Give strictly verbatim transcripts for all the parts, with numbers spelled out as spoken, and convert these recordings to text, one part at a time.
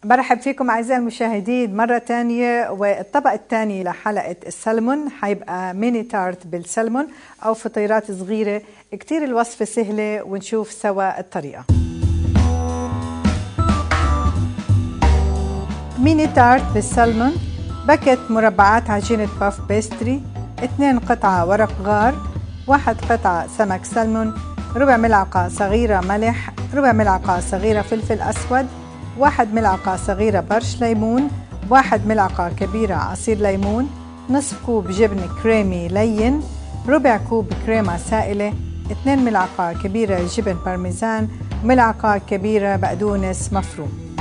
برحب فيكم أعزائي المشاهدين مرة تانية، والطبق الثاني لحلقة السلمون حيبقى ميني تارت بالسلمون أو فطيرات صغيرة. كتير الوصفة سهلة ونشوف سوا الطريقة. ميني تارت بالسلمون: باكت مربعات عجينة باف بيستري، اثنين قطعة ورق غار، واحد قطعة سمك سلمون، ربع ملعقة صغيرة ملح، ربع ملعقة صغيرة فلفل أسود، واحد ملعقة صغيرة برش ليمون، واحد ملعقة كبيرة عصير ليمون، نصف كوب جبن كريمي لين، ربع كوب كريمة سائلة، اثنين ملعقة كبيرة جبن بارميزان، ملعقة كبيرة بقدونس مفروم.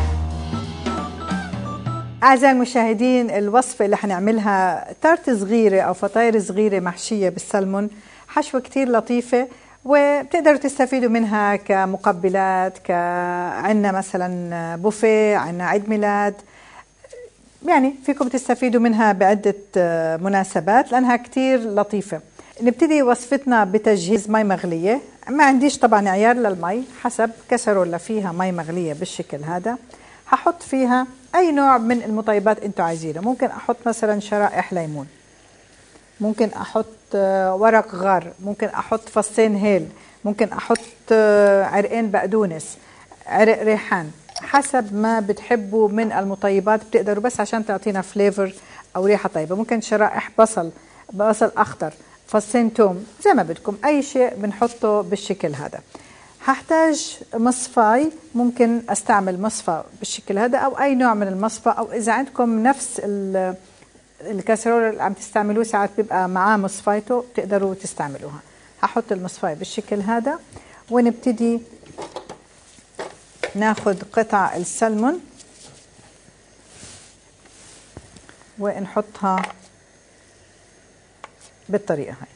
أعزائي المشاهدين، الوصفة اللي حنعملها تارت صغيرة أو فطاير صغيرة محشية بالسلمون، حشوة كتير لطيفة وبتقدروا تستفيدوا منها كمقبلات، كعنا مثلا بوفيه، عنا عيد ميلاد، يعني فيكم تستفيدوا منها بعدة مناسبات لأنها كتير لطيفة. نبتدي وصفتنا بتجهيز مي مغلية. ما عنديش طبعا عيار للمي، حسب كسرولة فيها مي مغلية بالشكل هذا. هحط فيها أي نوع من المطيبات أنتوا عايزينه. ممكن أحط مثلا شرائح ليمون، ممكن أحط ورق غار، ممكن أحط فصين هيل، ممكن أحط عرقين بقدونس، عرق ريحان، حسب ما بتحبوا من المطيبات بتقدروا، بس عشان تعطينا فليفر أو ريحة طيبة. ممكن شرائح بصل، بصل أخضر، فصين توم، زي ما بدكم، أي شيء بنحطه بالشكل هذا. هحتاج مصفاي، ممكن استعمل مصفى بالشكل هذا او اي نوع من المصفى، او اذا عندكم نفس الكاسرول اللي عم تستعملوه ساعات بيبقى معاه مصفايته بتقدروا تستعملوها. هحط المصفاي بالشكل هذا ونبتدي ناخد قطع السلمون ونحطها بالطريقة هاي.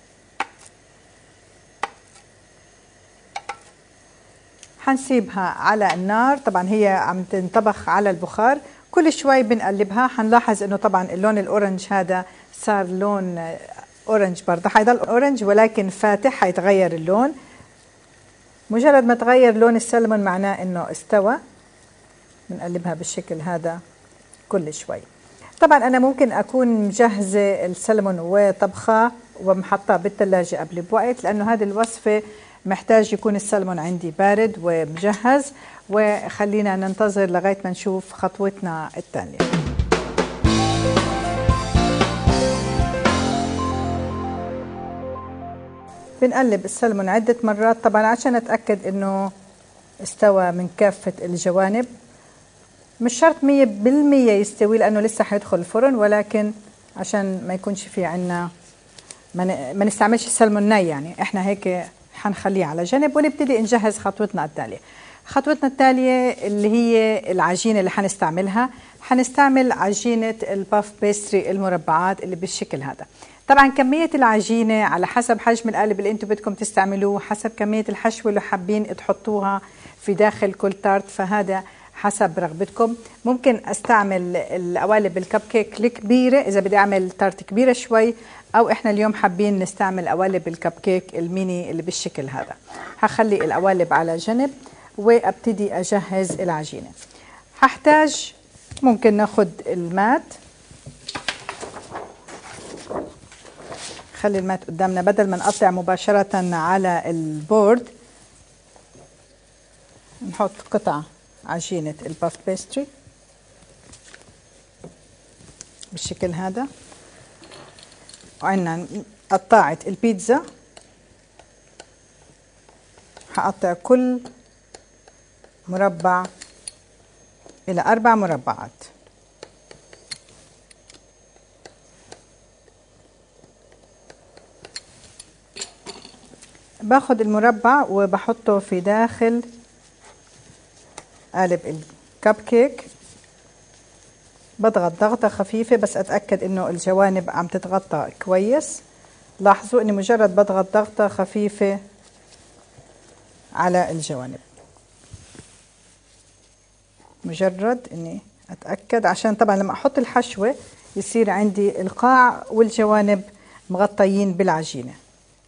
حنسيبها على النار، طبعا هي عم تنطبخ على البخار، كل شوي بنقلبها. حنلاحظ انه طبعا اللون الاورنج هذا صار لون اورنج، برضه حيضل اورنج ولكن فاتح، حيتغير اللون. مجرد ما تغير لون السلمون معناه انه استوى. بنقلبها بالشكل هذا كل شوي. طبعا انا ممكن اكون مجهزه السلمون وطبخاه ومحطاه بالثلاجه قبل بوقت، لانه هذه الوصفه محتاج يكون السلمون عندي بارد ومجهز. وخلينا ننتظر لغايه ما نشوف خطوتنا الثانيه. بنقلب السلمون عده مرات طبعا عشان اتاكد انه استوى من كافه الجوانب. مش شرط مية بالمية يستوي لانه لسه حيدخل الفرن، ولكن عشان ما يكونش في عنا ما نستعملش السلمون ني، يعني احنا هيك حنخليه على جنب ونبتدي نجهز خطوتنا التالية. خطوتنا التالية اللي هي العجينة اللي حنستعملها. حنستعمل عجينة الباف بيستري المربعات اللي بالشكل هذا. طبعا كمية العجينة على حسب حجم القالب اللي انتم بدكم تستعملوه، حسب كمية الحشوة اللي حابين تحطوها في داخل كل تارت، فهذا حسب رغبتكم. ممكن استعمل القوالب الكب كيك الكبيرة اذا بدي اعمل تارت كبيرة شوي، او احنا اليوم حابين نستعمل قوالب الكب كيك الميني اللي بالشكل هذا. هخلي القوالب على جنب وابتدي اجهز العجينة. هحتاج ممكن ناخد المات، خلي المات قدامنا بدل ما نقطع مباشرة على البورد. نحط قطع عجينة الباف بيستري بالشكل هذا، وعندنا قطاعة البيتزا. هقطع كل مربع إلى أربع مربعات. باخد المربع وبحطه في داخل قالب الكب كيك. بضغط ضغطة خفيفة بس أتأكد إنه الجوانب عم تتغطى كويس. لاحظوا إني مجرد بضغط ضغطة خفيفة على الجوانب، مجرد إني أتأكد، عشان طبعا لما أحط الحشوة يصير عندي القاع والجوانب مغطيين بالعجينة.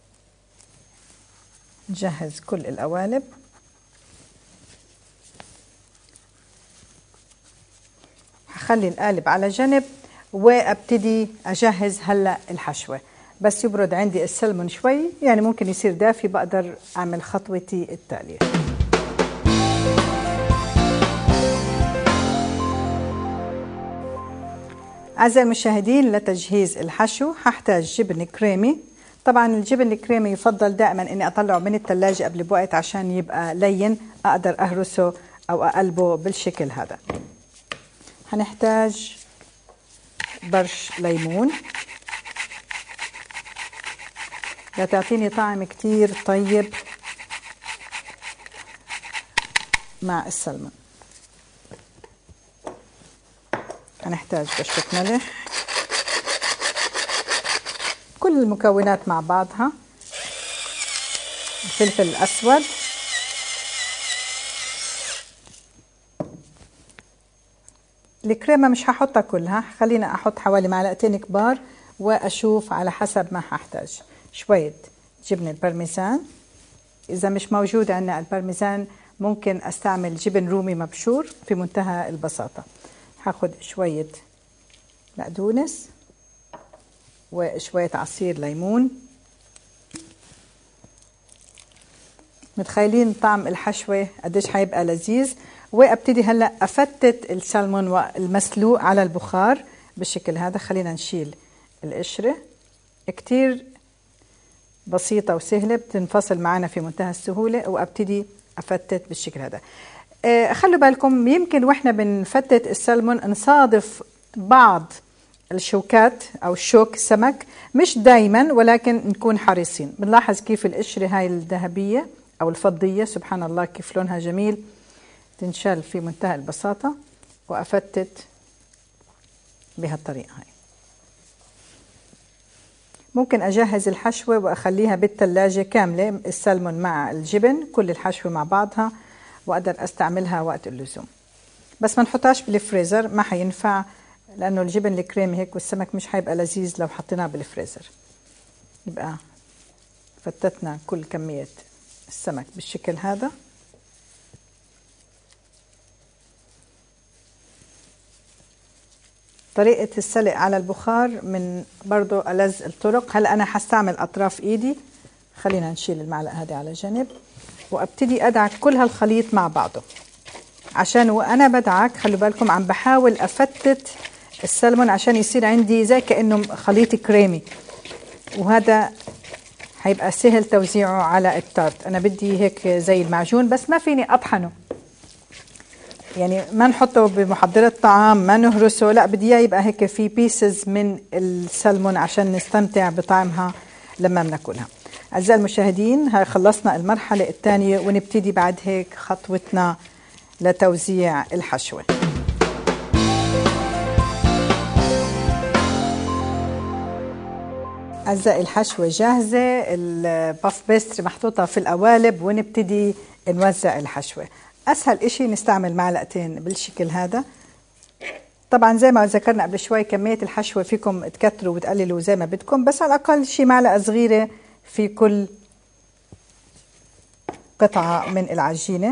نجهز كل القوالب. خلي القالب على جنب وابتدي اجهز هلا الحشوه. بس يبرد عندي السلمون شوي، يعني ممكن يصير دافي، بقدر اعمل خطوتي التاليه. أعزائي المشاهدين، لتجهيز الحشو هحتاج جبن كريمي. طبعا الجبن الكريمي يفضل دائما اني اطلعه من الثلاجة قبل بوقت عشان يبقى لين، اقدر اهرسه او اقلبه بالشكل هذا. هنحتاج برش ليمون لتعطيني طعم كتير طيب مع السلمون. هنحتاج بشرة ملح، كل المكونات مع بعضها، الفلفل الأسود، الكريمة مش هحطها كلها، خلينا أحط حوالي معلقتين كبار وأشوف على حسب ما هحتاج. شوية جبن البارميزان، إذا مش موجود عندنا البارميزان ممكن أستعمل جبن رومي مبشور في منتهى البساطة. هاخد شوية بقدونس وشوية عصير ليمون. متخيلين طعم الحشوة قديش هيبقى لذيذ. وابتدي هلا افتت السلمون والمسلوق على البخار بالشكل هذا. خلينا نشيل القشرة، كتير بسيطة وسهلة، بتنفصل معنا في منتهى السهولة. وابتدي افتت بالشكل هذا. آه خلوا بالكم، يمكن واحنا بنفتت السلمون نصادف بعض الشوكات او شوك سمك، مش دايما ولكن نكون حريصين. بنلاحظ كيف القشرة هاي الذهبية او الفضية، سبحان الله كيف لونها جميل، تنشال في منتهى البساطة. وأفتت بهالطريقة هاي. ممكن أجهز الحشوة وأخليها بالثلاجة كاملة، السلمون مع الجبن، كل الحشوة مع بعضها، وأقدر أستعملها وقت اللزوم. بس ما نحطهاش بالفريزر، ما حينفع، لأنه الجبن الكريمي هيك والسمك مش حيبقى لذيذ لو حطيناه بالفريزر. يبقى فتتنا كل كمية السمك بالشكل هذا. طريقة السلق على البخار من برضو ألذ الطرق. هلا أنا حستعمل أطراف إيدي. خلينا نشيل المعلقة هذه على جنب وأبتدي أدعك كل هالخليط مع بعضه، عشان وأنا بدعك خلوا بالكم عم بحاول أفتت السلمون عشان يصير عندي زي كأنه خليط كريمي، وهذا هيبقى سهل توزيعه على التارت. أنا بدي هيك زي المعجون، بس ما فيني أطحنه، يعني ما نحطه بمحضرة طعام، ما نهرسه، لا بدي اياه يبقى هيك في بيسز من السلمون عشان نستمتع بطعمها لما بناكلها. أعزائي المشاهدين، هاي خلصنا المرحلة الثانية، ونبتدي بعد هيك خطوتنا لتوزيع الحشوة. أعزائي الحشوة جاهزة، الباف بيستري محطوطة في القوالب، ونبتدي نوزع الحشوة. أسهل إشي نستعمل معلقتين بالشكل هذا. طبعا زي ما ذكرنا قبل شوي كمية الحشوة فيكم تكتروا وتقللوا زي ما بدكم، بس على الأقل شي معلقة صغيرة في كل قطعة من العجينة.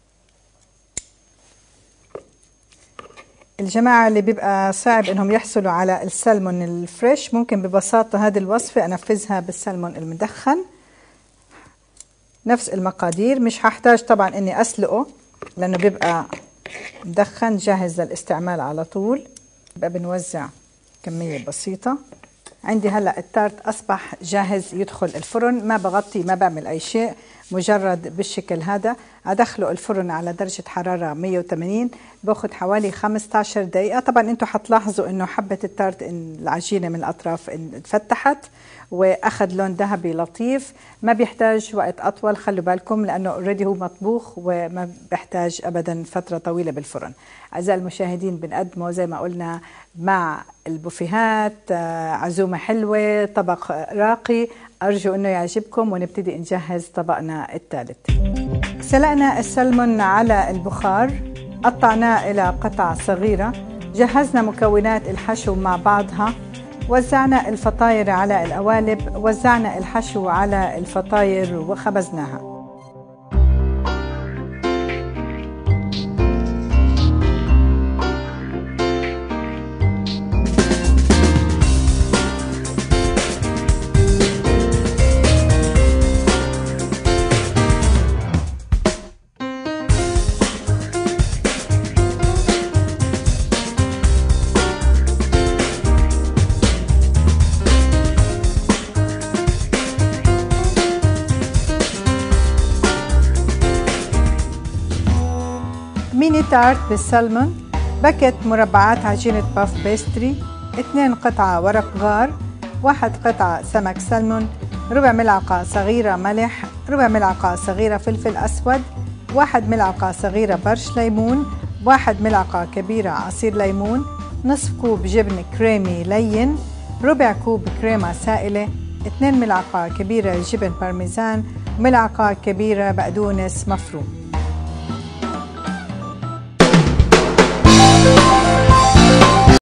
الجماعة اللي بيبقى صعب إنهم يحصلوا على السلمون الفريش، ممكن ببساطة هذه الوصفة أنفذها بالسلمون المدخن. نفس المقادير، مش هحتاج طبعا إني أسلقه لأنه بيبقى مدخن جاهز للاستعمال على طول. بقى بنوزع كمية بسيطة. عندي هلأ التارت أصبح جاهز يدخل الفرن، ما بغطي ما بعمل أي شيء، مجرد بالشكل هذا. أدخله الفرن على درجة حرارة مية وثمانين، باخد حوالي خمسة عشر دقيقة. طبعا انتم حتلاحظوا انه حبة التارت إن العجينة من الأطراف اتفتحت واخذ لون ذهبي لطيف، ما بيحتاج وقت أطول، خلوا بالكم لأنه اوريدي هو مطبوخ وما بيحتاج أبدا فترة طويلة بالفرن. أعزائي المشاهدين، بنقدمه زي ما قلنا مع البوفيهات، عزومة حلوة، طبق راقي. أرجو أنه يعجبكم، ونبتدي نجهز طبقنا الثالث. سلقنا السلمون على البخار، قطعناه إلى قطع صغيرة، جهزنا مكونات الحشو مع بعضها، وزعنا الفطاير على القوالب، وزعنا الحشو على الفطاير وخبزناها. تارت بالسلمون، باكت مربعات عجينة باف بيستري، اثنين قطعة ورق غار، واحد قطعة سمك سلمون، ربع ملعقة صغيرة ملح، ربع ملعقة صغيرة فلفل أسود، واحد ملعقة صغيرة برش ليمون، واحد ملعقة كبيرة عصير ليمون، نصف كوب جبن كريمي لين، ربع كوب كريمة سائلة، اثنين ملعقة كبيرة جبن بارميزان، وملعقة كبيرة بقدونس مفروم.